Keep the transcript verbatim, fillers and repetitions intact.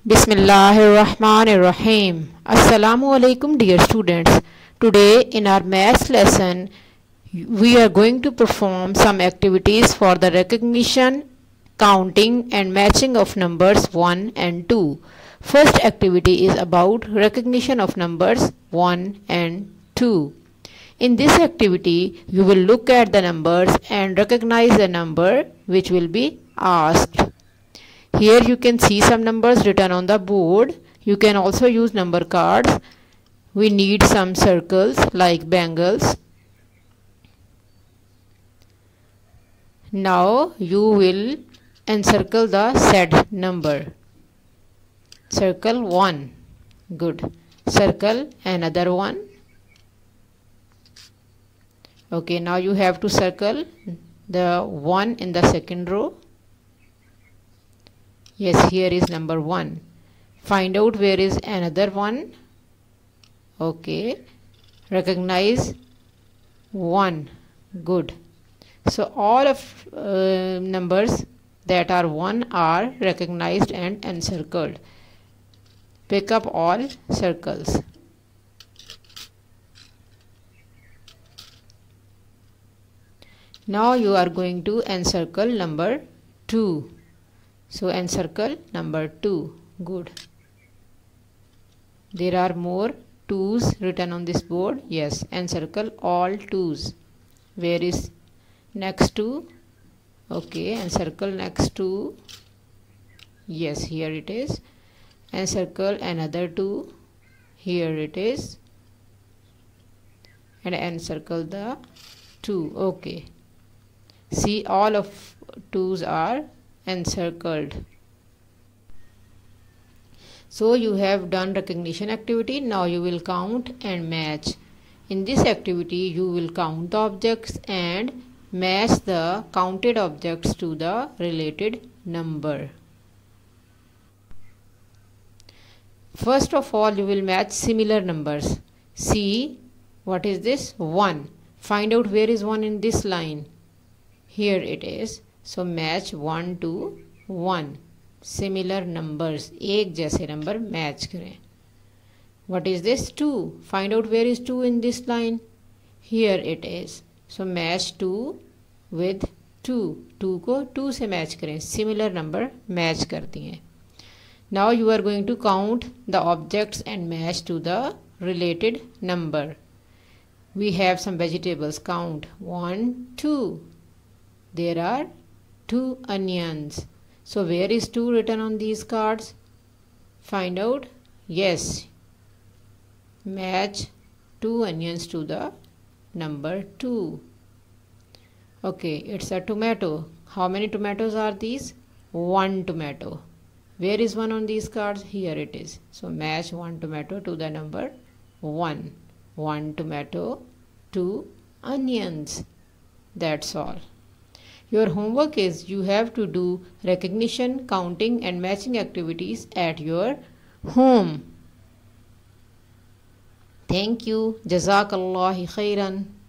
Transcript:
Bismillahirrahmanirrahim. Assalamu alaikum dear students. Today in our maths lesson we are going to perform some activities for the recognition, counting and matching of numbers one and two. First activity is about recognition of numbers one and two. In this activity you will look at the numbers and recognize the number which will be asked. Here you can see some numbers written on the board. You can also use number cards. We need some circles like bangles. Now you will encircle the said number. Circle one. Good. Circle another one. Okay, now you have to circle the one in the second row. Yes, here is number one. Find out where is another one. Okay. Recognize one. Good. So all of uh, numbers that are one are recognized and encircled. Pick up all circles. Now you are going to encircle number two. So encircle number two. Good. There are more twos written on this board. Yes, encircle all twos. Where is next two? Okay, encircle next two. Yes, here it is. Encircle another two. Here it is. And encircle the two. Okay. See, all of twos are encircled. So you have done recognition activity. Now you will count and match. In this activity you will count the objects and match the counted objects to the related number. First of all you will match similar numbers. See, what is this? one. Find out where is one in this line. Here it is. So match one to one. Similar numbers. एक जैसे number match करें. What is this? two. Find out where is two in this line. Here it is. So match two with two. two को two से match करें. Similar number match कर दिए. Now you are going to count the objects and match to the related number. We have some vegetables. Count. one, two. There are two onions. So where is two written on these cards? Find out. Yes. Match two onions to the number two. Okay, it's a tomato. How many tomatoes are these? One tomato. Where is one on these cards? Here it is. So match one tomato to the number one. One tomato, two onions. That's all. Your homework is you have to do recognition, counting and matching activities at your home. Thank you. Jazakallah khairan.